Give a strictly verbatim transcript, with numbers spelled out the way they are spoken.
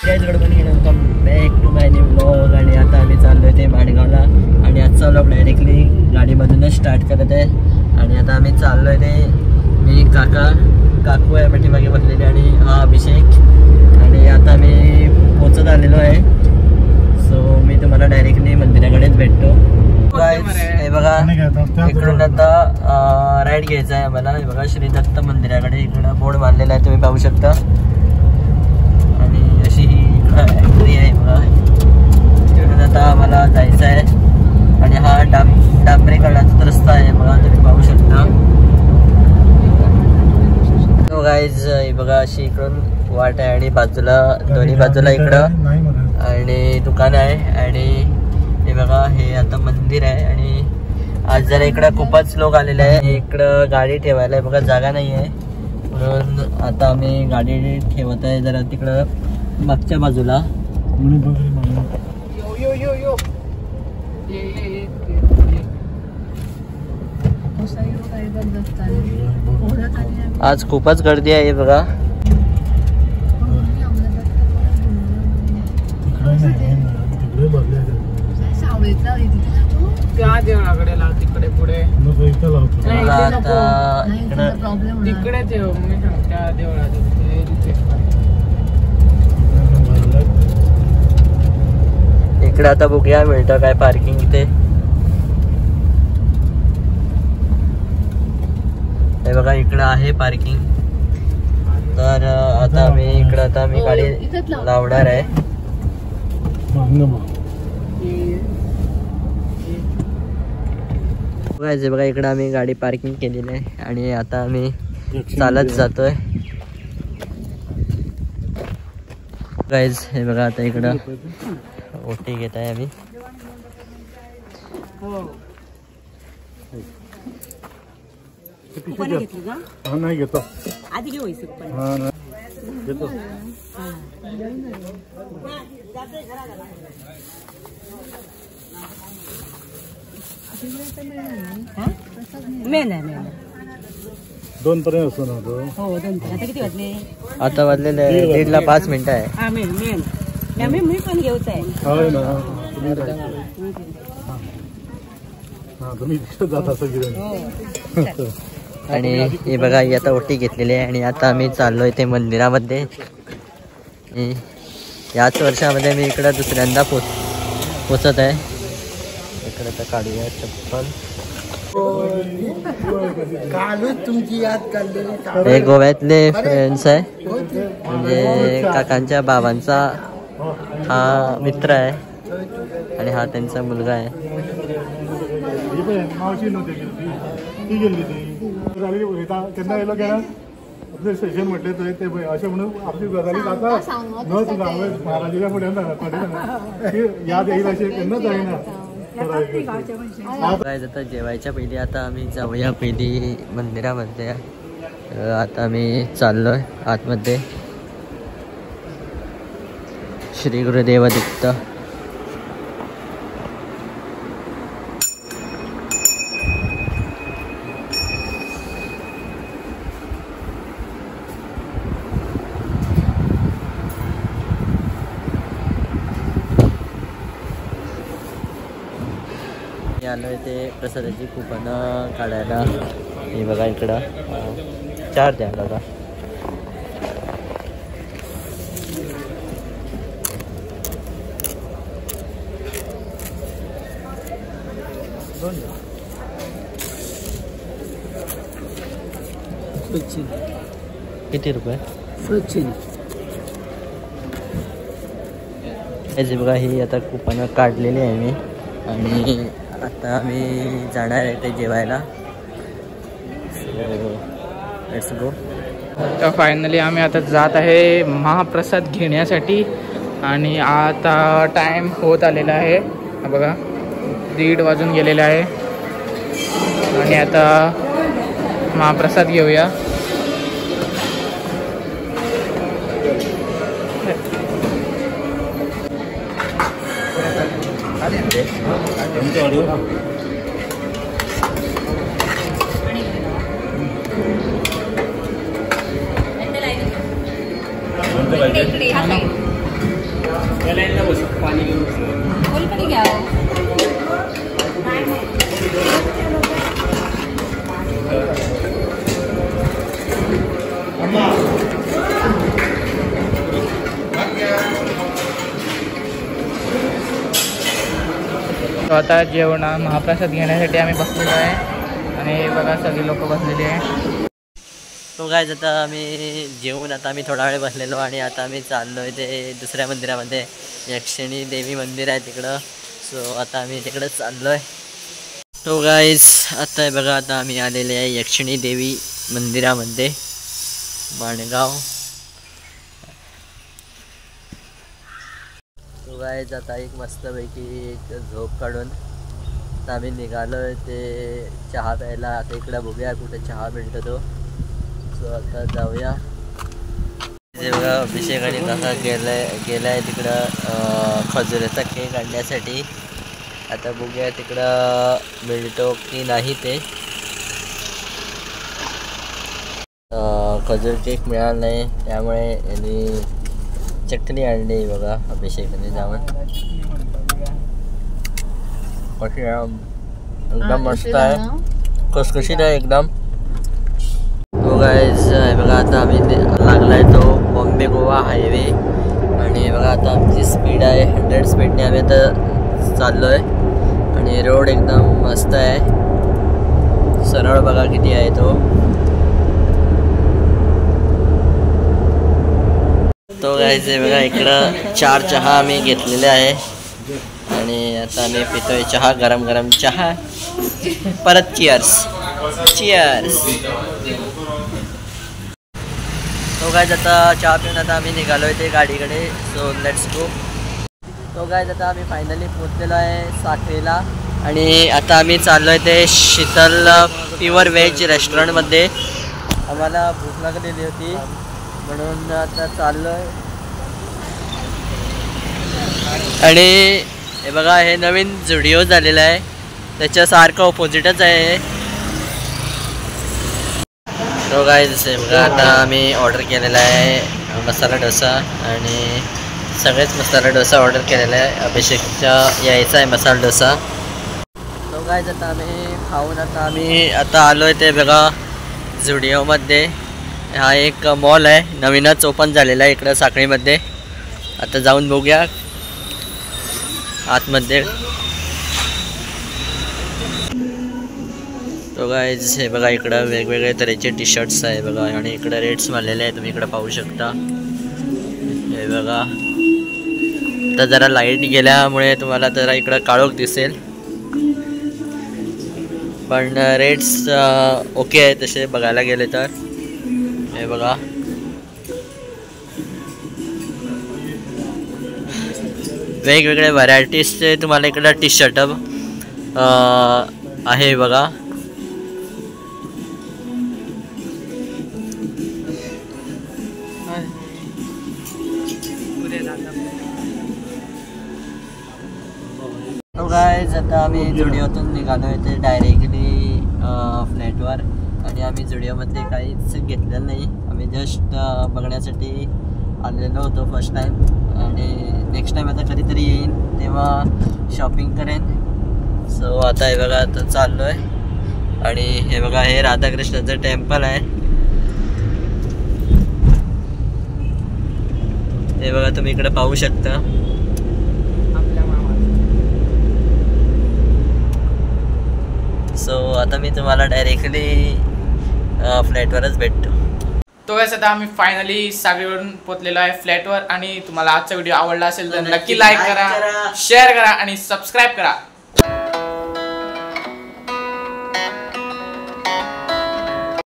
Welcome back to my new vlog. आणि आता आम्ही चाललो आहे ते माणगावला आणि आजचा व्लॉग डायरेक्टली गाडीमधूनच स्टार्ट करत आहे. आणि आता आम्ही चाललो आहे ते मी काका काकू आहे पाठीमागे बसलेले आणि हा अभिषेक. आणि आता मी पोचत आलेलो आहे. सो मी तुम्हाला डायरेक्टली मंदिराकडेच भेटतो. हे बघा इकडून आता राईड घ्यायचा आहे आम्हाला. हे बघा श्री दत्त मंदिराकडे इकडं बोर्ड बांधलेला आहे, तुम्ही पाहू शकता. आणि अशी ही इकडं एंट्री आहे बघा. तिकडून आता आम्हाला जायचं आहे. आणि हा डांब डांबरीकरणाचा रस्ता आहे बघा, तुम्ही पाहू शकता. तो गाईज बघा अशी इकडून वाट आहे आणि बाजूला दोन्ही बाजूला इकडं आणि दुकान आहे. आणि हे बघा हे आता मंदिर आहे. आणि आज जरा इकडं खूपच लोक आलेले आहे. इकडं गाडी ठेवायला बघा जागा नाही आहे, म्हणून आता आम्ही गाडी ठेवत आहे जरा तिकडं मागच्या बाजूला. आज खूपच गर्दी आहे बघा. त्या देवळाकडे लाव तिकडे पुढे तिकडेच मी सांग त्या देवळात इकडे आता बघूया मिळतं काय पार्किंग इथे. हे बघा इकडं आहे पार्किंग. तर आता मी इकडं आता मी गाडी लावणार आहे. बघा इकडं आम्ही गाडी पार्किंग केलेली आहे आणि आता आम्ही चालत जातोय. गाईज हे बघा आता इकडं ओटी घेत आहे आम्ही. नाही घेतो आधी घेऊ घेतो. दोन पर्यंत असतो ना तो. हो दोन. आता किती वाजले? आता वाजलेले दीडला पाच मिनिटं आहे. मी पण घेऊच आहे. हो ना तुम्ही जात असं. आणि हे बघा ही आता ओटी घेतलेली आहे आणि आता आम्ही चाललोय ते मंदिरामध्ये. याच वर्षामध्ये मी इकडं दुसऱ्यांदा पोच पोचत आहे. इकडे तर काढूया चप्पल. हे गोव्यातले फ्रेंड्स आहे, म्हणजे काकांच्या बाबांचा हा मित्र आहे आणि हा त्यांचा मुलगा आहे. स्टेशन म्हटले ते असे म्हणून आपली गजाली जातात न तुझा महाराजीला पुढे याद येईल असे त्यांना जाईना. आता जेवायच्या पहिली आता आम्ही जाऊया पहिली मंदिरामध्ये. आता आम्ही चाललोय आतमध्ये. श्री गुरुदेव दत्त. आलोय ते प्रसादाची कुपन काढायला. हे बघा इकडं चार द्या दादा. किती रुपये? हे बघा ही आता कुपन काढलेली आहे मी. आणि आता आम्ही जाणार आहे ते जेवायला. Let's go. तर फायनली आम्ही आता जात आहे महाप्रसाद घेण्यासाठी. आणि आता टाइम होत आलेला आहे बघा, दीड वाजून गेलेला आहे. आणि आता महाप्रसाद घेऊया. पाणी घेऊन घ्या. आता जेवण महाप्रसाद घेण्यासाठी आम्ही बसलेलो आहे आणि बघा सगळी लोक बसलेली आहे. तो काय आता आम्ही जेवून आता आम्ही थोडा वेळ बसलेलो आणि आता आम्ही चाललो आहे ते दुसऱ्या मंदिरामध्ये, यक्षिणी देवी मंदिर आहे तिकडं. सो आता आम्ही तिकडं चाललो आहे. तो गाईज आता बघा आता आम्ही आलेले आहे यक्षिणी देवी मंदिरामध्ये माणगाव. तो गाईज आता एक मस्तपैकी एक झोप काढून आता आम्ही निघालो आहे ते चहा प्यायला. आता इकडं बघूया कुठे चहा मिळतो तो. सो आता जाऊया. ते बघा अभिषेक आणि काका गेलाय गेलाय तिकडं खजुराचा केक आणण्यासाठी. आता बघूया तिकडं मिळतो की नाही ते. खजूर केक मिळाला नाही त्यामुळे यांनी चटणी आणली बघा अभिषेकाने जाऊन. कशी एकदम मस्त आहे, खुसखुशीत आहे एकदम. तो गाईज बघा आता आम्ही लागला आहे तो बॉम्बे गोवा हायवे आणि बघा आता आमची स्पीड आहे हंड्रेड स्पीडने आम्ही आता चाललो आहे आणि रोड एकदम मस्त आहे, सरळ बघा किती आहे तो. तो गाईज बघा इकडं चार चहा आम्ही घेतलेले आहे आणि आता आम्ही पितोय चहा, गरम गरम चहा. परत चिअर्स चिअर्स. तो गाईज आता चहा पिऊन आता आम्ही निघालो आहे ते गाडीकडे. So let's go. तो गाईज आता आम्ही फायनली पोचलेलो आहे साखरेला आणि आता आम्ही चाललो आहे ते शीतल प्युअर व्हेज रेस्टॉरंटमध्ये. आम्हाला भूक लागलेली होती म्हणून आता चाललो आहे. आणि हे बघा हे नवीन झुडिओ झालेला आहे, त्याच्यासारखं ऑपोजिटच आहे. तो गाईज बघा आता आम्ही ऑर्डर केलेला आहे मसाला डोसा आणि सगळेच मसाला डोसा ऑर्डर केलेला आहे. अभिषेकच्या यायचा आहे मसाला डोसा. तो गाईज आता आम्ही खाऊन आता आम्ही आता आलो आहे ते बघा झुडिओमध्ये. हा एक मॉल आहे, नवीनच ओपन झालेला आहे इकडं साखळीमध्ये. आता जाऊन बघूया आतमध्ये. तो गाईज हे बघा इकडं वेगवेगळे तऱ्हेचे टी शर्ट्स आहे बघा आणि इकडं रेट्स मारलेले आहे, तुम्ही इकडं पाहू शकता. हे बघा आता जरा लाईट गेल्यामुळे तुम्हाला जरा इकडं काळोख दिसेल पण रेट्स ओके आहे तसे बघायला गेले तर. हे बघा वेगवेगळे व्हरायटीजचे तुम्हाला इकडं टी शर्ट आहे बघा. तो गाईज आता आम्ही झुडिओतून निघालो आहे ते डायरेक्टली फ्लॅटवर आणि आम्ही झुडिओमध्ये काहीच घेतलेलं नाही. आम्ही जस्ट बघण्यासाठी आलेलो होतो फर्स्ट टाईम आणि नेक्स्ट टाईम आता कधीतरी येईन तेव्हा शॉपिंग करेन. सो आता हे बघा आता चाललो आहे आणि हे बघा हे राधाकृष्णाचं टेम्पल आहे. हे बघा तुम्ही इकडे पाहू शकता. सो आता मी तुम्हाला डायरेक्टली फ्लॅटवरच भेटतो. तो वैसे आता आम्ही फायनली सागरीवरून पोचलेलो आहे फ्लॅटवर आणि तुम्हाला आजचा व्हिडिओ आवडला असेल तर नक्की लाईक करा, शेअर करा आणि सबस्क्राईब करा.